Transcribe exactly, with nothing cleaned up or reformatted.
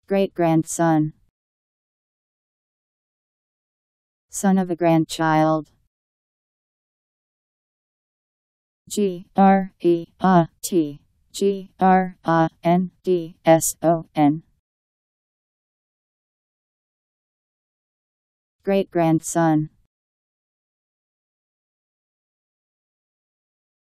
Great-grandson. Son of a grandchild. G R E A T G R A N D S O N. Great-grandson.